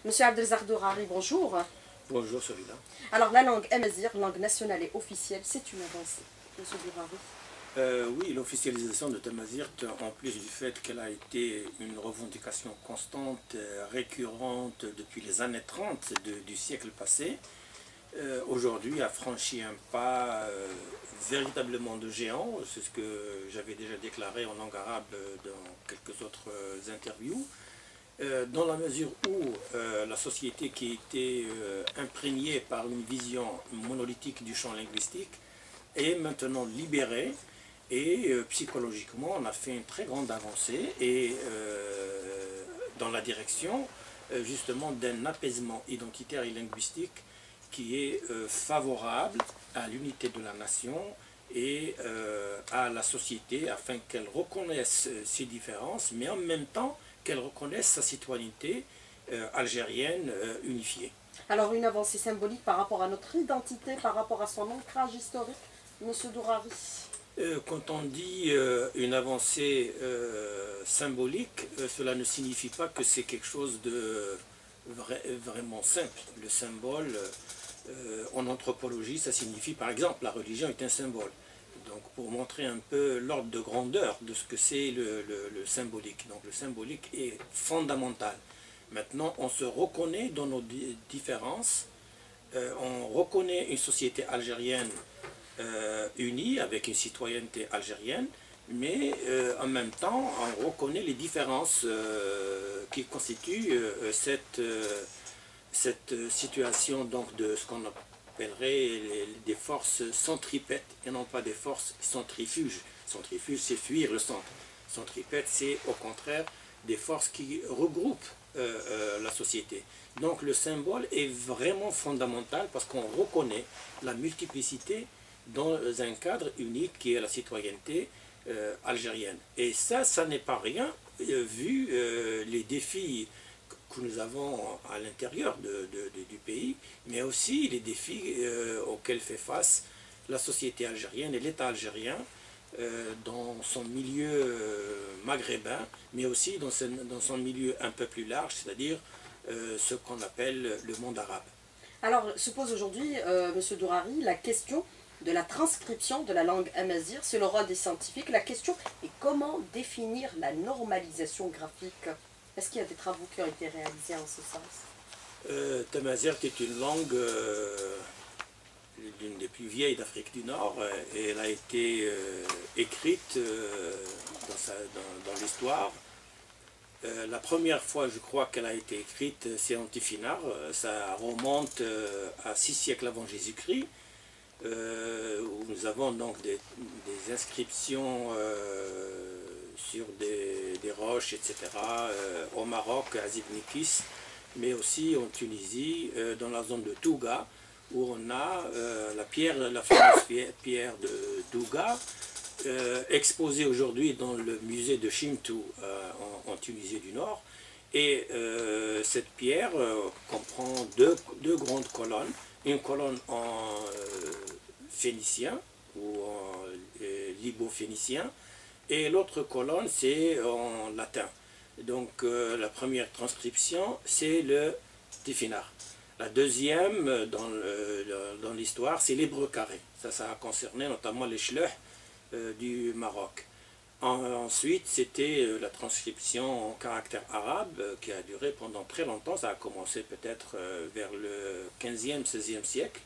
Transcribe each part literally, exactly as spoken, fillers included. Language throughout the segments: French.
Monsieur Abdelrazak Dourari, bonjour. Bonjour, celui-là. Alors, la langue amazigh, langue nationale et officielle, c'est une avancée, Monsieur Dourari. Euh, oui, l'officialisation de Tamazirt, en plus du fait qu'elle a été une revendication constante, récurrente depuis les années trente de, du siècle passé, euh, aujourd'hui a franchi un pas euh, véritablement de géant. C'est ce que j'avais déjà déclaré en langue arabe dans quelques autres interviews. Euh, dans la mesure où euh, la société qui était euh, imprégnée par une vision monolithique du champ linguistique est maintenant libérée et euh, psychologiquement on a fait une très grande avancée et euh, dans la direction euh, justement d'un apaisement identitaire et linguistique qui est euh, favorable à l'unité de la nation et euh, à la société afin qu'elle reconnaisse ses différences mais en même temps qu'elle reconnaisse sa citoyenneté euh, algérienne euh, unifiée. Alors une avancée symbolique par rapport à notre identité, par rapport à son ancrage historique, Monsieur Dourari. Euh, quand on dit euh, une avancée euh, symbolique, euh, cela ne signifie pas que c'est quelque chose de vra vraiment simple. Le symbole, euh, en anthropologie, ça signifie par exemple la religion est un symbole. Donc pour montrer un peu l'ordre de grandeur de ce que c'est le, le, le symbolique. Donc le symbolique est fondamental. Maintenant, on se reconnaît dans nos différences, euh, on reconnaît une société algérienne euh, unie avec une citoyenneté algérienne, mais euh, en même temps, on reconnaît les différences euh, qui constituent euh, cette, euh, cette situation donc, de ce qu'on appelle appellerait des forces centripètes et non pas des forces centrifuges. Centrifuge, c'est fuir le centre. Centripète, c'est au contraire des forces qui regroupent euh, euh, la société. Donc le symbole est vraiment fondamental parce qu'on reconnaît la multiplicité dans un cadre unique qui est la citoyenneté euh, algérienne. Et ça, ça n'est pas rien euh, vu euh, les défis que nous avons à l'intérieur de, de, de, du pays, mais aussi les défis euh, auxquels fait face la société algérienne et l'État algérien euh, dans son milieu euh, maghrébin, mais aussi dans son, dans son milieu un peu plus large, c'est-à-dire euh, ce qu'on appelle le monde arabe. Alors se pose aujourd'hui, euh, Monsieur Dourari, la question de la transcription de la langue amazigh, c'est le rôle des scientifiques. La question est comment définir la normalisation graphique? Est-ce qu'il y a des travaux qui ont été réalisés en ce sens? euh, Tamazirt est une langue euh, l'une des plus vieilles d'Afrique du Nord et elle a été euh, écrite euh, dans, sa, dans, dans l'histoire. Euh, la première fois, je crois, qu'elle a été écrite, c'est en Tifinagh. Ça remonte euh, à six siècles avant Jésus-Christ, euh, où nous avons donc des, des inscriptions euh, sur des, des roches, et cetera, euh, au Maroc, à Zibnikis, mais aussi en Tunisie, euh, dans la zone de Touga, où on a euh, la pierre, la fameuse pierre de Douga, euh, exposée aujourd'hui dans le musée de Chimtou euh, en, en Tunisie du Nord. Et euh, cette pierre euh, comprend deux, deux grandes colonnes, une colonne en euh, phénicien ou en euh, libo-phénicien, et l'autre colonne, c'est en latin. Donc euh, la première transcription, c'est le Tifinagh. La deuxième, dans l'histoire, c'est l'hébreu carré. Ça, ça a concerné notamment les chleuhs euh, du Maroc. En, ensuite, c'était euh, la transcription en caractère arabe euh, qui a duré pendant très longtemps. Ça a commencé peut-être euh, vers le quinzième, seizième siècle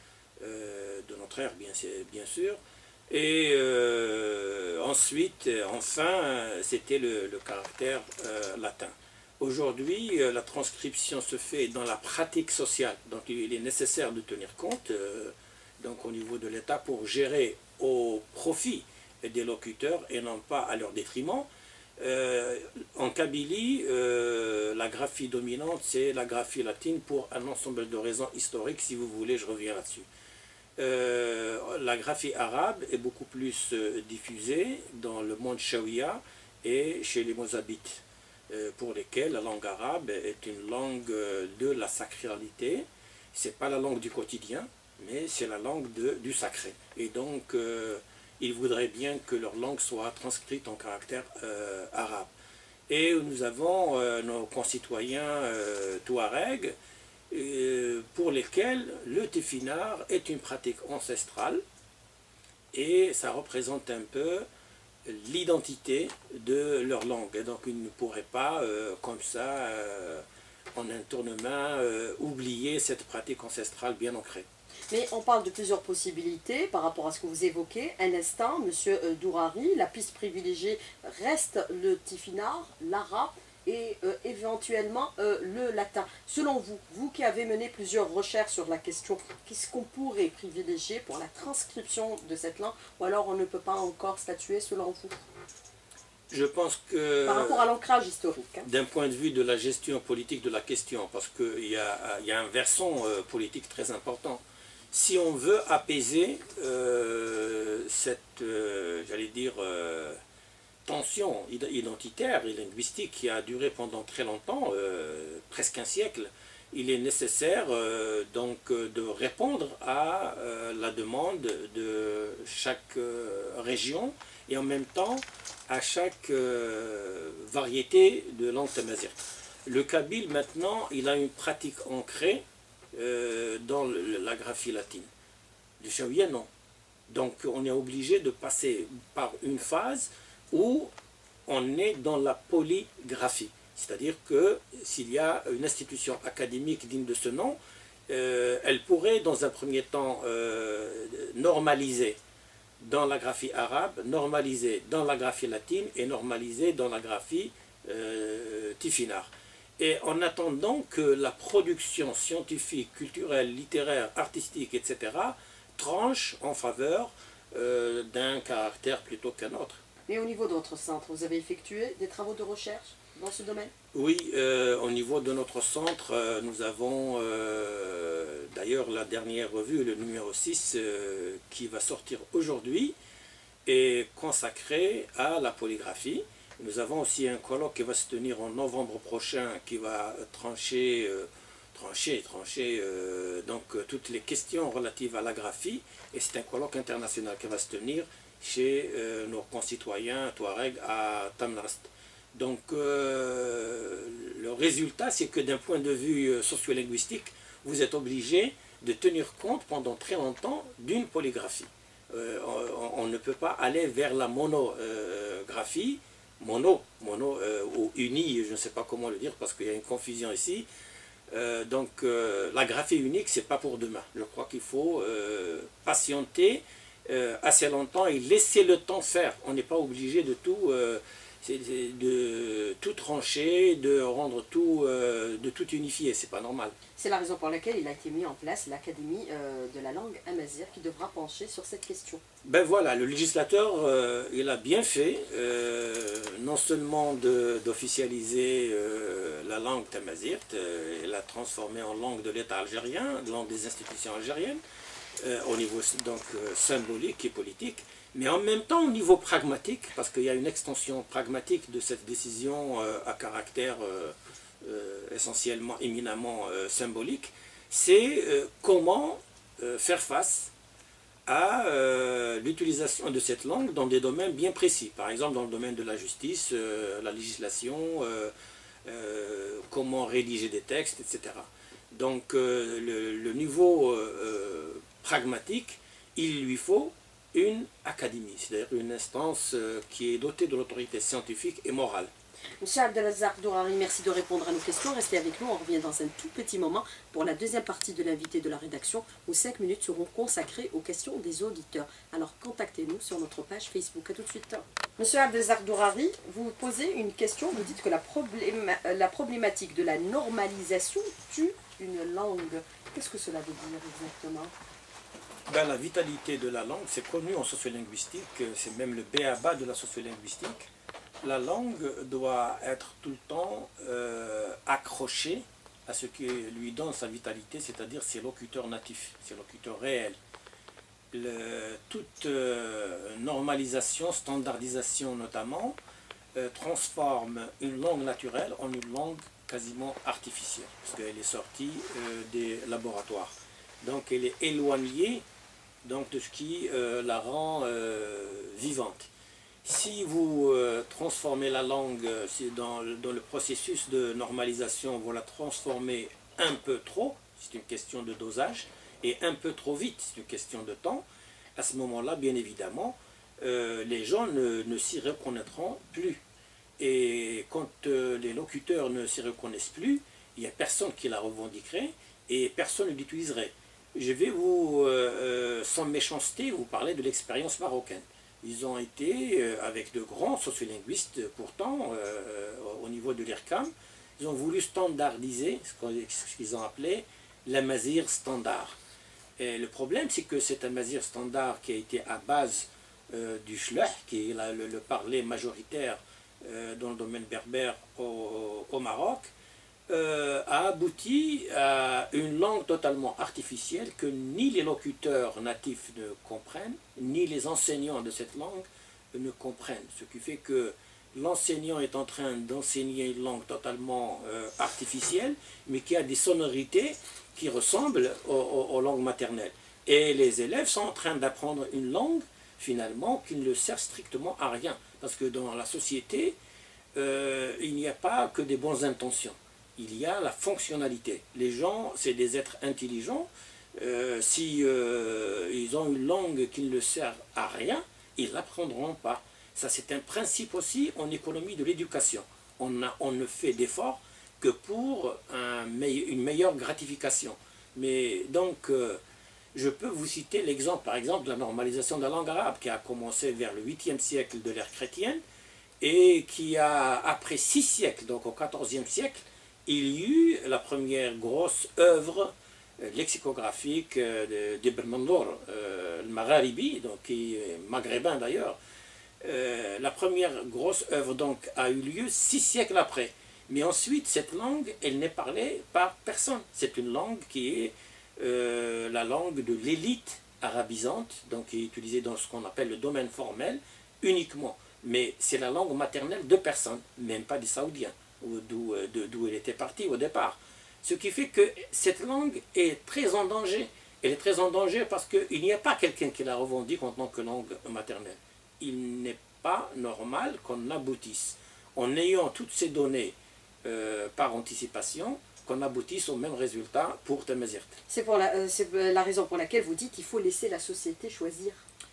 euh, de notre ère, bien, bien sûr. Et euh, ensuite, enfin, c'était le, le caractère euh, latin. Aujourd'hui, euh, la transcription se fait dans la pratique sociale, donc il est nécessaire de tenir compte euh, donc au niveau de l'État pour gérer au profit des locuteurs et non pas à leur détriment. Euh, en Kabylie, euh, la graphie dominante, c'est la graphie latine pour un ensemble de raisons historiques, si vous voulez, je reviens là-dessus. Euh, la graphie arabe est beaucoup plus euh, diffusée dans le monde shawiya et chez les mozabites, euh, pour lesquels la langue arabe est une langue euh, de la sacralité. Ce n'est pas la langue du quotidien, mais c'est la langue de, du sacré. Et donc, euh, ils voudraient bien que leur langue soit transcrite en caractère euh, arabe. Et nous avons euh, nos concitoyens euh, touaregs euh, pour lesquels le tifinagh est une pratique ancestrale et ça représente un peu l'identité de leur langue. Et donc ils ne pourraient pas, euh, comme ça, euh, en un tournement, euh, oublier cette pratique ancestrale bien ancrée. Mais on parle de plusieurs possibilités par rapport à ce que vous évoquez. Un instant, Monsieur Dourari, la piste privilégiée reste le tifinagh, l'arabe et euh, éventuellement euh, le latin. Selon vous, vous qui avez mené plusieurs recherches sur la question, qu'est-ce qu'on pourrait privilégier pour la transcription de cette langue? Ou alors on ne peut pas encore statuer selon vous? Je pense que... Par rapport à l'ancrage historique. Hein. D'un point de vue de la gestion politique de la question, parce qu'il y a, y a un versant euh, politique très important. Si on veut apaiser euh, cette, euh, j'allais dire, euh, tension identitaire et linguistique qui a duré pendant très longtemps, euh, presque un siècle, il est nécessaire euh, donc de répondre à euh, la demande de chaque euh, région et en même temps à chaque euh, variété de langue tamazight. Le kabyle maintenant, il a une pratique ancrée Euh, dans le, la graphie latine. Le chaouia, non. Donc on est obligé de passer par une phase où on est dans la polygraphie. C'est-à-dire que s'il y a une institution académique digne de ce nom, euh, elle pourrait dans un premier temps euh, normaliser dans la graphie arabe, normaliser dans la graphie latine et normaliser dans la graphie euh, tifinagh. Et en attendant que la production scientifique, culturelle, littéraire, artistique, et cetera tranche en faveur euh, d'un caractère plutôt qu'un autre. Mais au niveau de votre centre, vous avez effectué des travaux de recherche dans ce domaine? Oui, euh, au niveau de notre centre, euh, nous avons euh, d'ailleurs la dernière revue, le numéro six, euh, qui va sortir aujourd'hui, est consacrée à la polygraphie. Nous avons aussi un colloque qui va se tenir en novembre prochain qui va trancher, euh, trancher, trancher euh, donc, euh, toutes les questions relatives à la graphie. Et c'est un colloque international qui va se tenir chez euh, nos concitoyens touaregs à Tamnast. Donc euh, le résultat, c'est que d'un point de vue sociolinguistique, vous êtes obligé de tenir compte pendant très longtemps d'une polygraphie. Euh, on, on ne peut pas aller vers la monographie, mono, mono euh, ou uni, je ne sais pas comment le dire parce qu'il y a une confusion ici. Euh, donc euh, la graphie unique, c'est pas pour demain. Je crois qu'il faut euh, patienter euh, assez longtemps et laisser le temps faire. On n'est pas obligé de tout, euh, de tout trancher, de rendre tout, euh, de tout unifier. C'est pas normal. C'est la raison pour laquelle il a été mis en place l'Académie euh, de la langue amazigh qui devra pencher sur cette question. Ben voilà, le législateur, euh, il a bien fait, euh, non seulement d'officialiser euh, la langue tamazight, euh, et la transformer en langue de l'État algérien, langue des institutions algériennes, euh, au niveau donc euh, symbolique et politique, mais en même temps au niveau pragmatique, parce qu'il y a une extension pragmatique de cette décision euh, à caractère euh, euh, essentiellement, éminemment euh, symbolique, c'est euh, comment euh, faire face à euh, l'utilisation de cette langue dans des domaines bien précis. Par exemple, dans le domaine de la justice, euh, la législation, euh, euh, comment rédiger des textes, et cetera. Donc, euh, le, le niveau euh, pragmatique, il lui faut une académie, c'est-à-dire une instance euh, qui est dotée de l'autorité scientifique et morale. Monsieur Abdelazar Dourari, merci de répondre à nos questions. Restez avec nous, on revient dans un tout petit moment pour la deuxième partie de l'invité de la rédaction où cinq minutes seront consacrées aux questions des auditeurs. Alors contactez-nous sur notre page Facebook. A tout de suite. Monsieur Abdelazar Dourari, vous posez une question, vous dites que la, problém la problématique de la normalisation tue une langue. Qu'est-ce que cela veut dire exactement? Ben, la vitalité de la langue, c'est connu en sociolinguistique, c'est même le b a ba de la sociolinguistique. La langue doit être tout le temps euh, accrochée à ce qui lui donne sa vitalité, c'est-à-dire ses locuteurs natifs, ses locuteurs réels. Le, toute euh, normalisation, standardisation notamment, euh, transforme une langue naturelle en une langue quasiment artificielle, parce qu'elle est sortie euh, des laboratoires. Donc elle est éloignée donc, de ce qui euh, la rend euh, vivante. Si vous euh, transformez la langue euh, si dans, dans le processus de normalisation, vous la transformez un peu trop, c'est une question de dosage, et un peu trop vite, c'est une question de temps, à ce moment-là, bien évidemment, euh, les gens ne, ne s'y reconnaîtront plus. Et quand euh, les locuteurs ne s'y reconnaissent plus, il n'y a personne qui la revendiquerait et personne ne l'utiliserait. Je vais vous, euh, sans méchanceté, vous parler de l'expérience marocaine. Ils ont été, euh, avec de grands sociolinguistes pourtant, euh, au niveau de l'I R C A M, ils ont voulu standardiser ce qu'ils ont appelé l'amazigh standard. Et le problème, c'est que cet amazigh standard qui a été à base euh, du shleh, qui est la, le, le parler majoritaire euh, dans le domaine berbère au, au Maroc, Euh, a abouti à une langue totalement artificielle que ni les locuteurs natifs ne comprennent, ni les enseignants de cette langue ne comprennent. Ce qui fait que l'enseignant est en train d'enseigner une langue totalement euh, artificielle, mais qui a des sonorités qui ressemblent aux, aux, aux langues maternelles. Et les élèves sont en train d'apprendre une langue, finalement, qui ne leur sert strictement à rien. Parce que dans la société, euh, il n'y a pas que des bonnes intentions. Il y a la fonctionnalité. Les gens, c'est des êtres intelligents. Euh, si euh, ils ont une langue qui ne leur sert à rien, ils ne l'apprendront pas. Ça, c'est un principe aussi en économie de l'éducation. On, on ne fait d'efforts que pour un, une meilleure gratification. Mais donc, euh, je peux vous citer l'exemple, par exemple, de la normalisation de la langue arabe qui a commencé vers le huitième siècle de l'ère chrétienne et qui a, après six siècles, donc au quatorzième siècle, il y eut la première grosse œuvre euh, lexicographique euh, d'Ibn Mandour, euh, le Magharibi, donc qui est maghrébin d'ailleurs. Euh, la première grosse œuvre donc a eu lieu six siècles après. Mais ensuite, cette langue, elle n'est parlée par personne. C'est une langue qui est euh, la langue de l'élite arabisante, donc qui est utilisée dans ce qu'on appelle le domaine formel uniquement. Mais c'est la langue maternelle de personne, même pas des Saoudiens, d'où d'où elle était partie au départ. Ce qui fait que cette langue est très en danger. Elle est très en danger parce qu'il n'y a pas quelqu'un qui la revendique en tant que langue maternelle. Il n'est pas normal qu'on aboutisse, en ayant toutes ces données euh, par anticipation, qu'on aboutisse au même résultat pour Tamazight. C'est pour la, euh, c'est la raison pour laquelle vous dites qu'il faut laisser la société choisir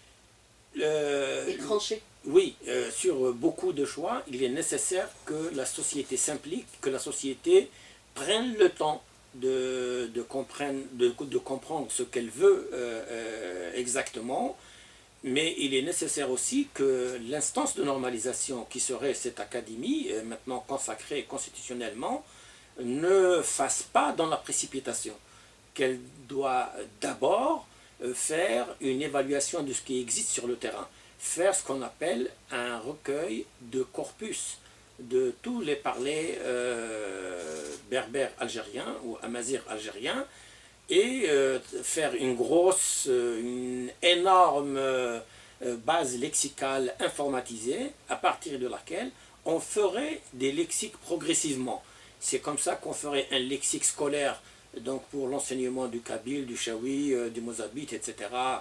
euh, et trancher. Oui, euh, sur beaucoup de choix, il est nécessaire que la société s'implique, que la société prenne le temps de, de, comprenne, de, de comprendre ce qu'elle veut euh, euh, exactement, mais il est nécessaire aussi que l'instance de normalisation qui serait cette académie, euh, maintenant consacrée constitutionnellement, ne fasse pas dans la précipitation, qu'elle doit d'abord euh, faire une évaluation de ce qui existe sur le terrain, faire ce qu'on appelle un recueil de corpus de tous les parlers euh, berbères algériens ou amazirs algériens et euh, faire une grosse, une énorme euh, base lexicale informatisée à partir de laquelle on ferait des lexiques progressivement. C'est comme ça qu'on ferait un lexique scolaire donc pour l'enseignement du kabyle, du chaoui, euh, du mozabite, et cetera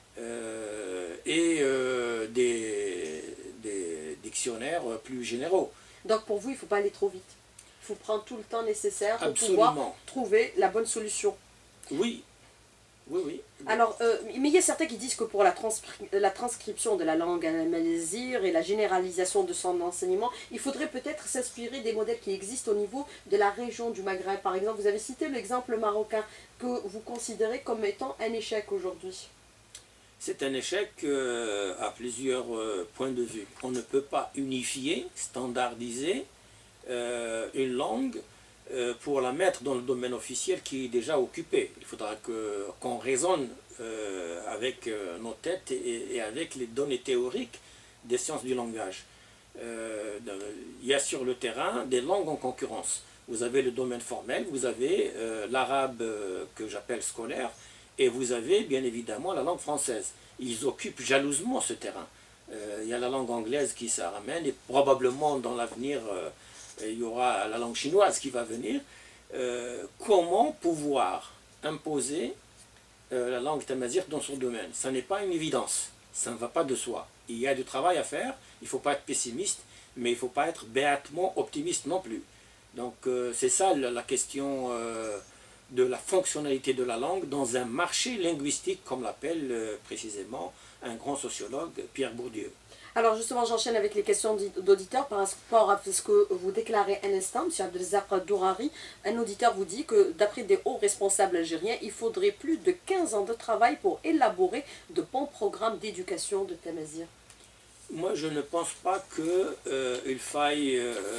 Euh, et euh, des, des dictionnaires plus généraux. Donc pour vous, il ne faut pas aller trop vite. Il faut prendre tout le temps nécessaire pour Absolument. pouvoir trouver la bonne solution. Oui, oui, oui. Alors, euh, mais il y a certains qui disent que pour la, la transcription de la langue amazigh et la généralisation de son enseignement, il faudrait peut-être s'inspirer des modèles qui existent au niveau de la région du Maghreb. Par exemple, vous avez cité l'exemple marocain que vous considérez comme étant un échec aujourd'hui. C'est un échec euh, à plusieurs euh, points de vue. On ne peut pas unifier, standardiser euh, une langue euh, pour la mettre dans le domaine officiel qui est déjà occupé. Il faudra que, qu'on raisonne euh, avec euh, nos têtes et, et avec les données théoriques des sciences du langage. Euh, il y a sur le terrain des langues en concurrence. Vous avez le domaine formel, vous avez euh, l'arabe euh, que j'appelle scolaire, et vous avez bien évidemment la langue française. Ils occupent jalousement ce terrain. Euh, il y a la langue anglaise qui s'en ramène et probablement dans l'avenir euh, il y aura la langue chinoise qui va venir. Euh, comment pouvoir imposer euh, la langue tamazight dans son domaine? Ça n'est pas une évidence, ça ne va pas de soi. Il y a du travail à faire, il ne faut pas être pessimiste, mais il ne faut pas être béatement optimiste non plus. Donc euh, c'est ça la, la question euh, de la fonctionnalité de la langue dans un marché linguistique, comme l'appelle euh, précisément un grand sociologue, Pierre Bourdieu. Alors justement, j'enchaîne avec les questions d'auditeurs par rapport à ce que vous déclarez un instant, M. Abdelrazak Dourari. Un auditeur vous dit que d'après des hauts responsables algériens, il faudrait plus de quinze ans de travail pour élaborer de bons programmes d'éducation de Tamazight. Moi, je ne pense pas qu'il euh, faille,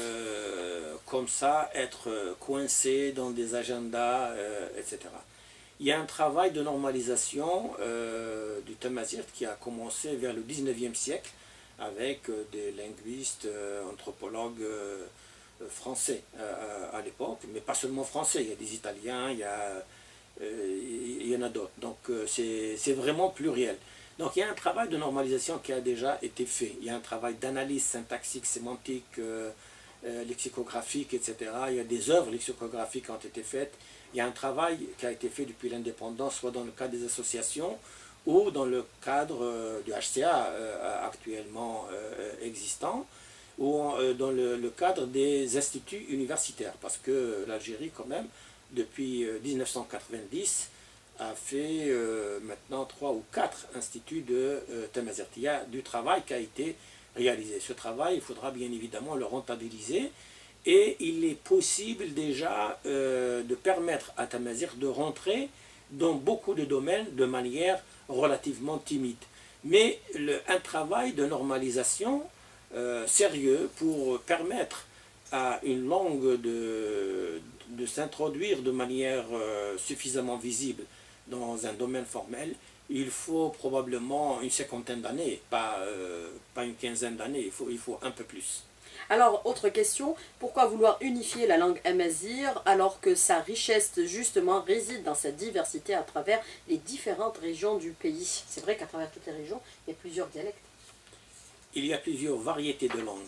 euh, comme ça, être coincé dans des agendas, euh, et cetera. Il y a un travail de normalisation euh, du Tamazight qui a commencé vers le dix-neuvième siècle avec euh, des linguistes, euh, anthropologues euh, français euh, à l'époque, mais pas seulement français, il y a des Italiens, il y, a, euh, il y en a d'autres. Donc euh, c'est vraiment pluriel. Donc il y a un travail de normalisation qui a déjà été fait. Il y a un travail d'analyse syntaxique, sémantique, euh, euh, lexicographique, et cetera. Il y a des œuvres lexicographiques qui ont été faites. Il y a un travail qui a été fait depuis l'indépendance, soit dans le cadre des associations ou dans le cadre euh, du H C A euh, actuellement euh, existant, ou euh, dans le, le cadre des instituts universitaires. Parce que l'Algérie, quand même, depuis euh, mille neuf cent quatre-vingt-dix, a fait euh, maintenant trois ou quatre instituts de euh, Tamazight. Il y a du travail qui a été réalisé. Ce travail, il faudra bien évidemment le rentabiliser et il est possible déjà euh, de permettre à Tamazight de rentrer dans beaucoup de domaines de manière relativement timide. Mais le, un travail de normalisation euh, sérieux pour permettre à une langue de, de s'introduire de manière euh, suffisamment visible dans un domaine formel, il faut probablement une cinquantaine d'années, pas, euh, pas une quinzaine d'années, il faut, il faut un peu plus. Alors, autre question, pourquoi vouloir unifier la langue amazigh alors que sa richesse justement réside dans sa diversité à travers les différentes régions du pays? C'est vrai qu'à travers toutes les régions, il y a plusieurs dialectes. Il y a plusieurs variétés de langues.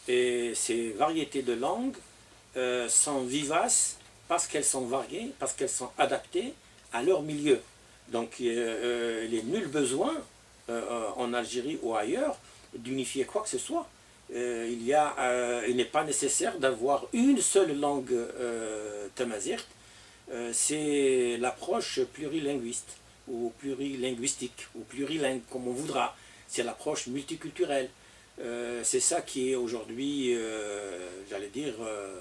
Et ces variétés de langues euh, sont vivaces parce qu'elles sont variées, parce qu'elles sont adaptées à leur milieu. Donc euh, il n'est nul besoin euh, en Algérie ou ailleurs d'unifier quoi que ce soit. Euh, il y a, euh, il n'est pas nécessaire d'avoir une seule langue euh, Tamazight. Euh, c'est l'approche plurilinguiste ou plurilinguistique ou plurilingue comme on voudra. C'est l'approche multiculturelle. Euh, c'est ça qui est aujourd'hui, euh, j'allais dire, euh,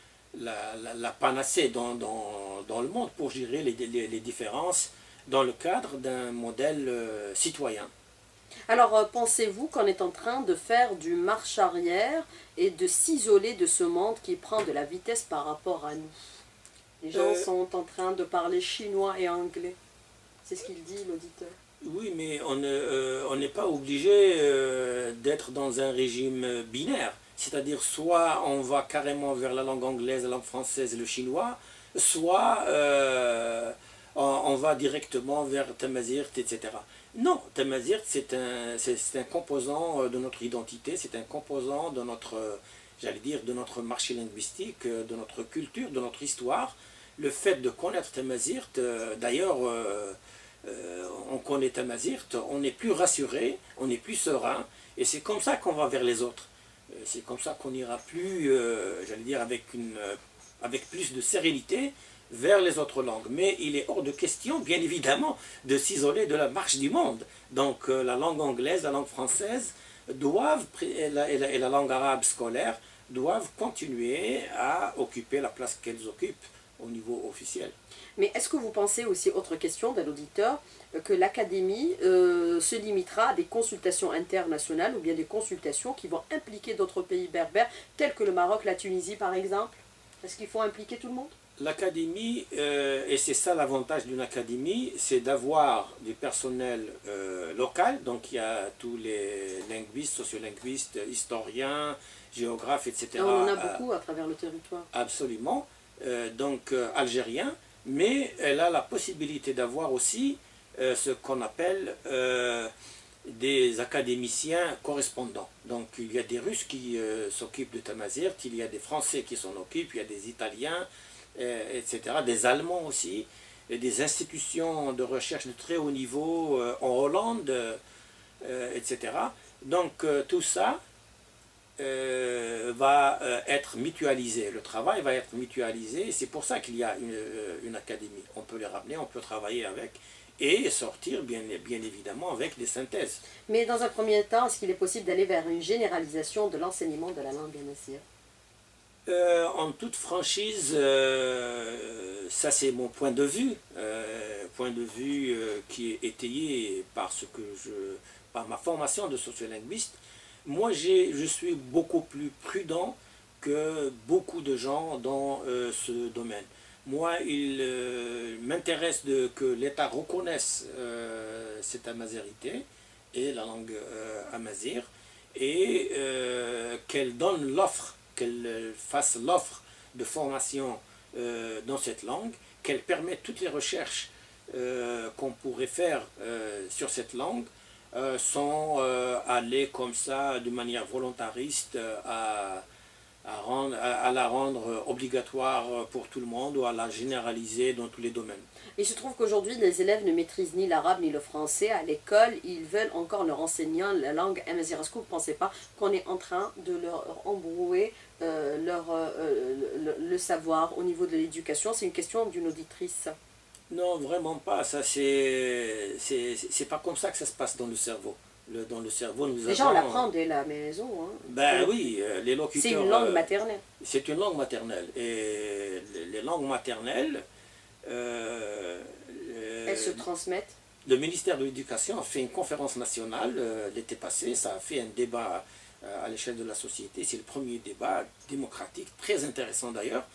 la, la, la panacée dans, dans, dans le monde pour gérer les, les, les différences dans le cadre d'un modèle euh, citoyen. Alors, euh, pensez-vous qu'on est en train de faire du marche arrière et de s'isoler de ce monde qui prend de la vitesse par rapport à nous? Les gens euh, sont en train de parler chinois et anglais. C'est ce qu'il dit, l'auditeur. Oui, mais on n'est euh, pas obligé euh, d'être dans un régime binaire. C'est-à-dire, soit on va carrément vers la langue anglaise, la langue française et le chinois, soit euh, on, on va directement vers Tamazight, et cetera. Non, Tamazight, c'est un, c'est un composant de notre identité, c'est un composant de notre, j'allais dire, de notre marché linguistique, de notre culture, de notre histoire. Le fait de connaître Tamazight, d'ailleurs, euh, euh, on connaît Tamazight, on est plus rassuré, on est plus serein, et c'est comme ça qu'on va vers les autres. C'est comme ça qu'on ira plus, euh, j'allais dire, avec, une, avec plus de sérénité, vers les autres langues. Mais il est hors de question, bien évidemment, de s'isoler de la marche du monde. Donc euh, la langue anglaise, la langue française, doivent, et la, et la, et la langue arabe scolaire, doivent continuer à occuper la place qu'elles occupent au niveau officiel. Mais est-ce que vous pensez aussi, autre question d'un auditeur, que l'Académie euh, se limitera à des consultations internationales ou bien des consultations qui vont impliquer d'autres pays berbères, tels que le Maroc, la Tunisie par exemple? Est-ce qu'il faut impliquer tout le monde? L'académie, euh, et c'est ça l'avantage d'une académie, c'est d'avoir du personnel euh, local, donc il y a tous les linguistes, sociolinguistes, historiens, géographes, et cetera. On en a beaucoup à, à travers le territoire. Absolument, euh, donc euh, algériens, mais elle a la possibilité d'avoir aussi euh, ce qu'on appelle euh, des académiciens correspondants. Donc il y a des Russes qui euh, s'occupent de Tamazight, il y a des Français qui s'en occupent, il y a des Italiens, et cetera, des Allemands aussi, et des institutions de recherche de très haut niveau euh, en Hollande, euh, et cetera. Donc euh, tout ça euh, va euh, être mutualisé, le travail va être mutualisé, c'est pour ça qu'il y a une, euh, une académie. On peut les ramener, on peut travailler avec et sortir bien, bien évidemment avec des synthèses. Mais dans un premier temps, est-ce qu'il est possible d'aller vers une généralisation de l'enseignement de la langue amazigh? Euh, en toute franchise, euh, ça c'est mon point de vue, euh, point de vue euh, qui est étayé par ce que je, par ma formation de sociolinguiste. Moi, je suis beaucoup plus prudent que beaucoup de gens dans euh, ce domaine. Moi, il euh, m'intéresse que l'État reconnaisse euh, cette amazérité et la langue euh, amazigh et euh, qu'elle donne l'offre, qu'elle fasse l'offre de formation euh, dans cette langue, qu'elle permette toutes les recherches euh, qu'on pourrait faire euh, sur cette langue, Euh, sans euh, aller comme ça de manière volontariste euh, à, à, rendre, à, à la rendre obligatoire pour tout le monde ou à la généraliser dans tous les domaines. Il se trouve qu'aujourd'hui, les élèves ne maîtrisent ni l'arabe ni le français. À l'école, ils veulent encore leur enseigner la langue amazigh. Est-ce que vous ne pensez pas qu'on est en train de leur embrouiller euh, leur, euh, le, le savoir au niveau de l'éducation? C'est une question d'une auditrice. Non, vraiment pas. Ça, c'est, c'est pas comme ça que ça se passe dans le cerveau. Le, dans le cerveau, nous Déjà, avons, on l'apprend dès la maison. Hein. Ben oui, les locuteurs... C'est une langue maternelle. Euh, c'est une langue maternelle. Et les, les langues maternelles... Euh, Elles se transmettent. Le ministère de l'Éducation a fait une conférence nationale euh, l'été passé. Ça a fait un débat euh, à l'échelle de la société. C'est le premier débat démocratique, très intéressant d'ailleurs.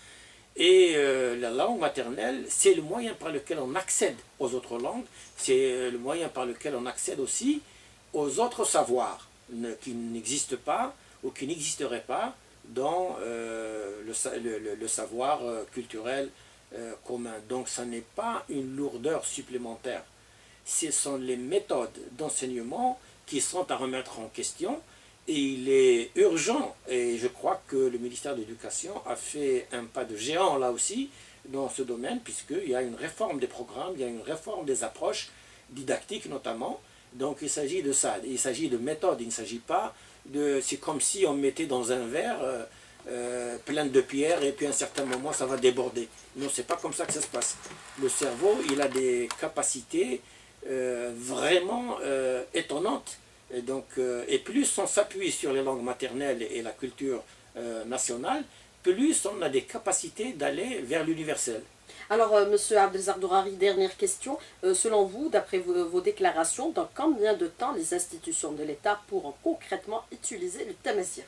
Et euh, la langue maternelle, c'est le moyen par lequel on accède aux autres langues, c'est le moyen par lequel on accède aussi aux autres savoirs ne, qui n'existent pas ou qui n'existeraient pas dans euh, le, le, le savoir euh, culturel euh, commun. Donc ça n'est pas une lourdeur supplémentaire. Ce sont les méthodes d'enseignement qui sont à remettre en question. Et il est urgent, et je crois que le ministère de l'Éducation a fait un pas de géant là aussi, dans ce domaine, puisqu'il y a une réforme des programmes, il y a une réforme des approches didactiques notamment. Donc il s'agit de ça, il s'agit de méthode, il ne s'agit pas de... C'est comme si on mettait dans un verre euh, euh, plein de pierres et puis à un certain moment ça va déborder. Non, c'est pas comme ça que ça se passe. Le cerveau, il a des capacités euh, vraiment euh, étonnantes. Et, donc, euh, et plus on s'appuie sur les langues maternelles et la culture euh, nationale, plus on a des capacités d'aller vers l'universel. Alors, euh, Monsieur Abdelzak Dourari, dernière question. Euh, selon vous, d'après vos, vos déclarations, dans combien de temps les institutions de l'État pourront concrètement utiliser le Tamazight?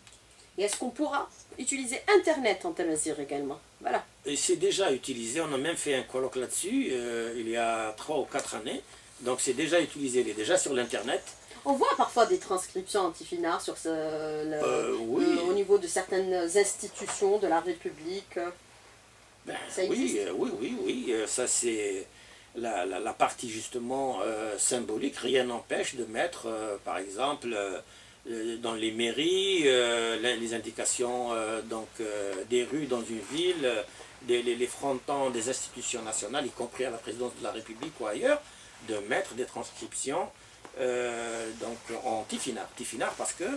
Et est-ce qu'on pourra utiliser Internet en Tamazight également? Voilà. Et c'est déjà utilisé, on a même fait un colloque là-dessus, euh, il y a trois ou quatre années. Donc c'est déjà utilisé, il est déjà sur l'Internet. On voit parfois des transcriptions anti-finards sur ce, le, euh, oui. le, au niveau de certaines institutions de la République. Ben, Ça existe? Oui, oui, oui, oui. Ça c'est la, la, la partie justement euh, symbolique. Rien n'empêche de mettre, euh, par exemple, euh, dans les mairies, euh, les indications euh, donc, euh, des rues dans une ville, euh, des, les, les frontons des institutions nationales, y compris à la présidence de la République ou ailleurs, de mettre des transcriptions Euh, donc en tifinagh, tifinagh parce que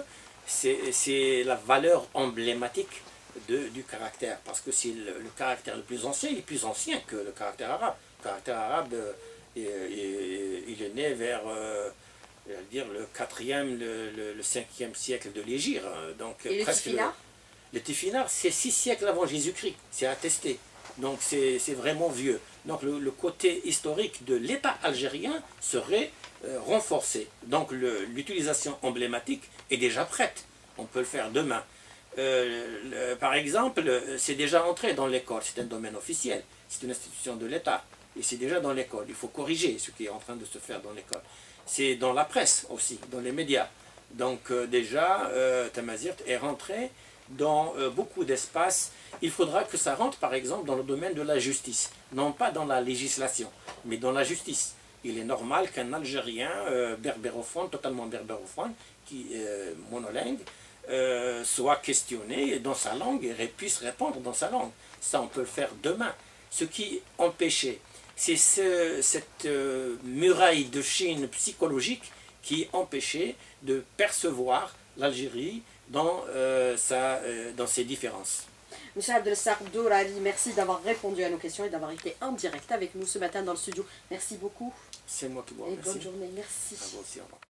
c'est la valeur emblématique de, du caractère, parce que c'est le, le caractère le plus ancien, il est plus ancien que le caractère arabe. Le caractère arabe, euh, il, il est né vers euh, dire, le quatrième, le, le, le cinquième siècle de l'Hégire. Donc Et presque le tifinagh? Le, le tifinagh, c'est six siècles avant Jésus-Christ, c'est attesté. Donc c'est vraiment vieux. Donc le, le côté historique de l'État algérien serait euh, renforcé. Donc l'utilisation emblématique est déjà prête. On peut le faire demain. Euh, le, par exemple, c'est déjà entré dans l'école. C'est un domaine officiel. C'est une institution de l'État. Et c'est déjà dans l'école. Il faut corriger ce qui est en train de se faire dans l'école. C'est dans la presse aussi, dans les médias. Donc euh, déjà, euh, Tamazight est rentré dans euh, beaucoup d'espaces. Il faudra que ça rentre par exemple dans le domaine de la justice, non pas dans la législation, mais dans la justice. Il est normal qu'un Algérien euh, berbérophone, totalement berbérophone, qui est euh, monolingue, euh, soit questionné dans sa langue et puisse répondre dans sa langue. Ça, on peut le faire demain. Ce qui empêchait, c'est ce, cette euh, muraille de Chine psychologique qui empêchait de percevoir l'Algérie dans, euh, sa, euh, dans ses différences. Monsieur Abdelsar Dourari, merci d'avoir répondu à nos questions et d'avoir été en direct avec nous ce matin dans le studio. Merci beaucoup. C'est moi qui vous Et remercie. bonne journée. Merci. À vous aussi, au revoir.